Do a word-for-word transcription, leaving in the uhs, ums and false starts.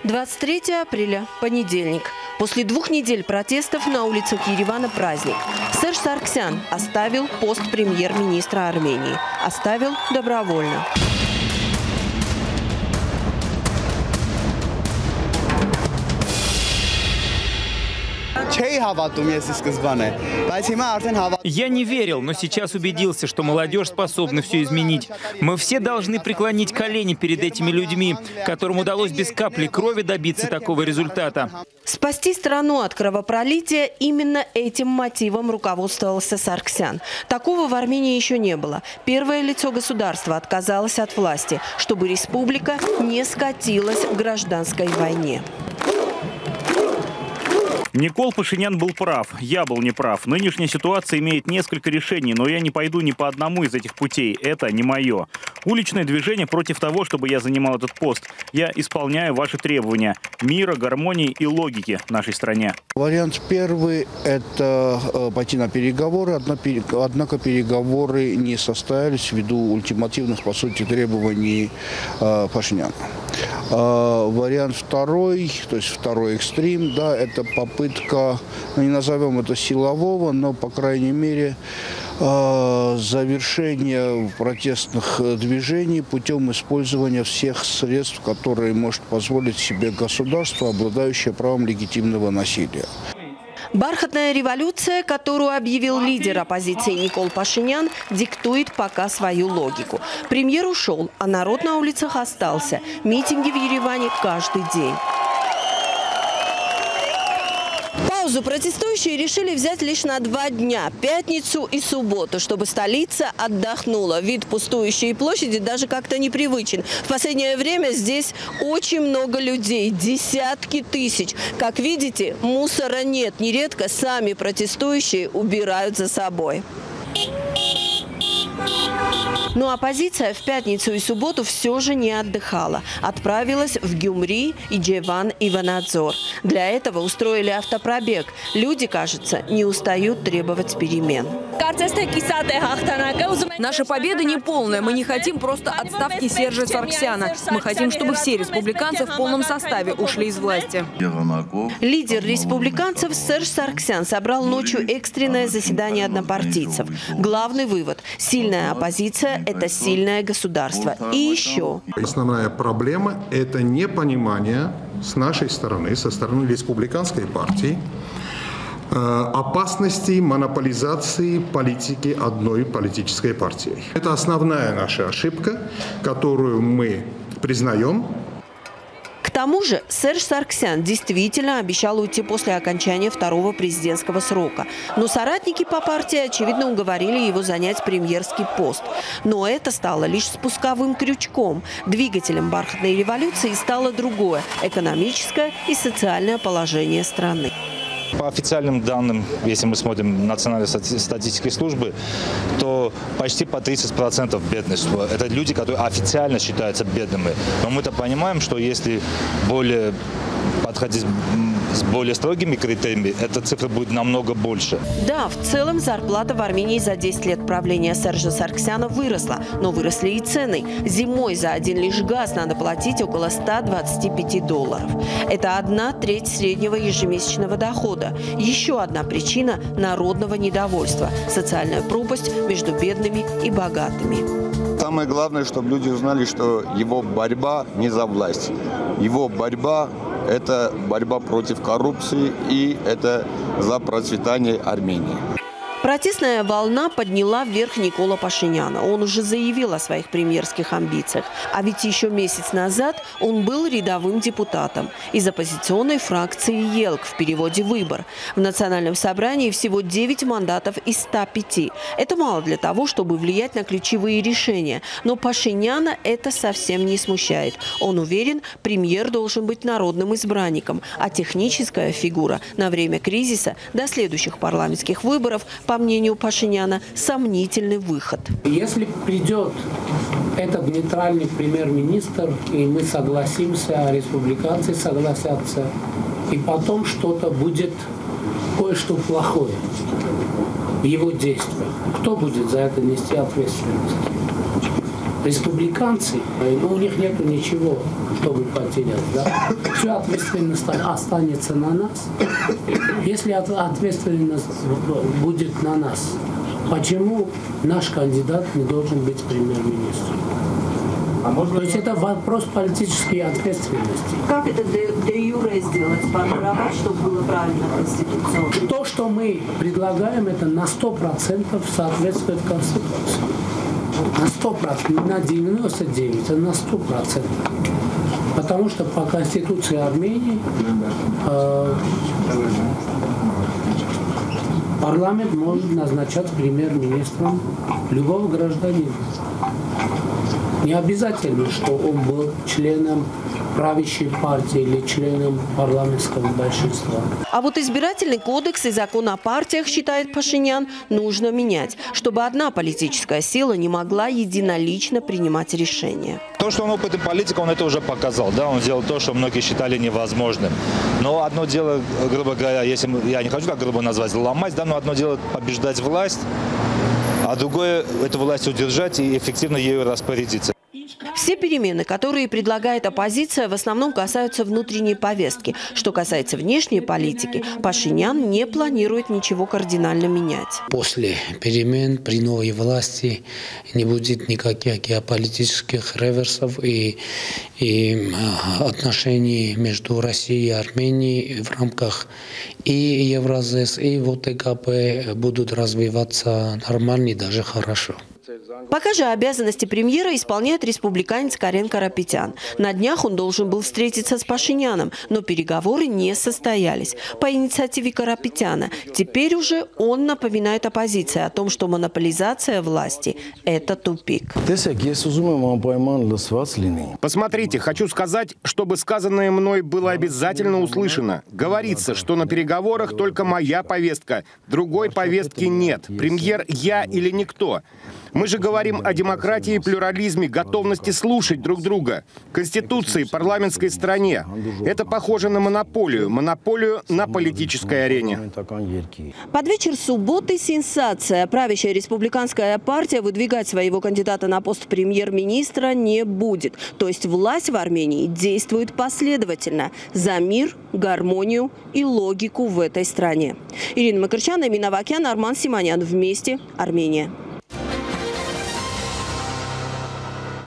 двадцать третьего апреля, понедельник. После двух недель протестов на улицах Еревана праздник. Серж Саргсян оставил пост премьер-министра Армении. Оставил добровольно. Я не верил, но сейчас убедился, что молодежь способна все изменить. Мы все должны преклонить колени перед этими людьми, которым удалось без капли крови добиться такого результата. Спасти страну от кровопролития – именно этим мотивом руководствовался Саргсян. Такого в Армении еще не было. Первое лицо государства отказалось от власти, чтобы республика не скатилась к гражданской войне. Никол Пашинян был прав, я был неправ. Нынешняя ситуация имеет несколько решений, но я не пойду ни по одному из этих путей. Это не мое. Уличное движение против того, чтобы я занимал этот пост. Я исполняю ваши требования мира, гармонии и логики в нашей стране. Вариант первый – это пойти на переговоры, однако переговоры не состоялись ввиду ультимативных, по сути, требований Пашиняна. Вариант второй, то есть второй экстрим, да, это попытка, ну, не назовем это силового, но, по крайней мере, завершение протестных движений путем использования всех средств, которые может позволить себе государство, обладающее правом легитимного насилия. Бархатная революция, которую объявил лидер оппозиции Никол Пашинян, диктует пока свою логику. Премьер ушел, а народ на улицах остался. Митинги в Ереване каждый день. Паузу протестующие решили взять лишь на два дня – пятницу и субботу, чтобы столица отдохнула. Вид пустующей площади даже как-то непривычен. В последнее время здесь очень много людей, десятки тысяч. Как видите, мусора нет. Нередко сами протестующие убирают за собой. Но оппозиция в пятницу и субботу все же не отдыхала. Отправилась в Гюмри, Иджеван и Ванадзор. Для этого устроили автопробег. Люди, кажется, не устают требовать перемен. Наша победа не полная. Мы не хотим просто отставки Сержа Саргсяна. Мы хотим, чтобы все республиканцы в полном составе ушли из власти. Лидер республиканцев Серж Саргсян собрал ночью экстренное заседание однопартийцев. Главный вывод – сильная оппозиция – это сильное государство. И еще. Основная проблема – это непонимание с нашей стороны, со стороны республиканской партии, опасности монополизации политики одной политической партии. Это основная наша ошибка, которую мы признаем. К тому же Серж Саргсян действительно обещал уйти после окончания второго президентского срока. Но соратники по партии, очевидно, уговорили его занять премьерский пост. Но это стало лишь спусковым крючком. Двигателем бархатной революции стало другое – экономическое и социальное положение страны. По официальным данным, если мы смотрим Национальной статистической службы, то почти по тридцать процентов бедность. Это люди, которые официально считаются бедными. Но мы-то понимаем, что если более подходить с более строгими критериями, эта цифра будет намного больше. Да, в целом зарплата в Армении за десять лет правления Сержа Саргсяна выросла, но выросли и цены. Зимой за один лишь газ надо платить около ста двадцати пяти долларов. Это одна треть среднего ежемесячного дохода. Еще одна причина народного недовольства – социальная пропасть между бедными и богатыми. Самое главное, чтобы люди узнали, что его борьба не за власть. Его борьба – это борьба против коррупции и это за процветание Армении. Протестная волна подняла вверх Никола Пашиняна. Он уже заявил о своих премьерских амбициях. А ведь еще месяц назад он был рядовым депутатом из оппозиционной фракции «Елк», в переводе «Выбор». В национальном собрании всего девять мандатов из ста пяти. Это мало для того, чтобы влиять на ключевые решения. Но Пашиняна это совсем не смущает. Он уверен, премьер должен быть народным избранником, а техническая фигура на время кризиса до следующих парламентских выборов – по мнению Пашиняна, сомнительный выход. Если придет этот нейтральный премьер-министр, и мы согласимся, республиканцы согласятся, и потом что-то будет, кое-что плохое в его действиях, кто будет за это нести ответственность? республиканцы, ну, у них нет ничего, чтобы потерять. Да? Все ответственность останется на нас. Если ответственность будет на нас, почему наш кандидат не должен быть премьер-министром? А может, то есть это вопрос политической ответственности. Как это де юре сделать, сформировать, чтобы было правильно конституционно? То, что мы предлагаем, это на сто процентов соответствует Конституции. На сто процентов, на девяносто девять, а на сто процентов. Потому что по Конституции Армении э, парламент может назначать премьер-министром любого гражданина. Не обязательно, что он был членом правящей партии или членом парламентского большинства. А вот избирательный кодекс и закон о партиях, считает Пашинян, нужно менять, чтобы одна политическая сила не могла единолично принимать решения. То, что он опытный политик, он это уже показал. Да? Он сделал то, что многие считали невозможным. Но одно дело, грубо говоря, если я не хочу так грубо назвать, ломать, да, но одно дело побеждать власть, а другое – эту власть удержать и эффективно ею распорядиться. Все перемены, которые предлагает оппозиция, в основном касаются внутренней повестки. Что касается внешней политики, Пашинян не планирует ничего кардинально менять. После перемен при новой власти не будет никаких геополитических реверсов, и, и отношений между Россией и Арменией в рамках и Евразес, и ВТКП будут развиваться нормально и даже хорошо. Пока же обязанности премьера исполняет республиканец Карен Карапетян. На днях он должен был встретиться с Пашиняном, но переговоры не состоялись. По инициативе Карапетяна теперь уже он напоминает оппозиции о том, что монополизация власти – это тупик. Посмотрите, хочу сказать, чтобы сказанное мной было обязательно услышано. Говорится, что на переговорах только моя повестка, другой повестки нет. Премьер я или никто. Мы же говорим о демократии, плюрализме, готовности слушать друг друга, конституции, парламентской стране. Это похоже на монополию, монополию на политической арене. Под вечер субботы сенсация. Правящая республиканская партия выдвигать своего кандидата на пост премьер-министра не будет. То есть власть в Армении действует последовательно за мир, гармонию и логику в этой стране. Ирина Макарчан, Эмин Авакян, Арман Симонян. Вместе. Армения.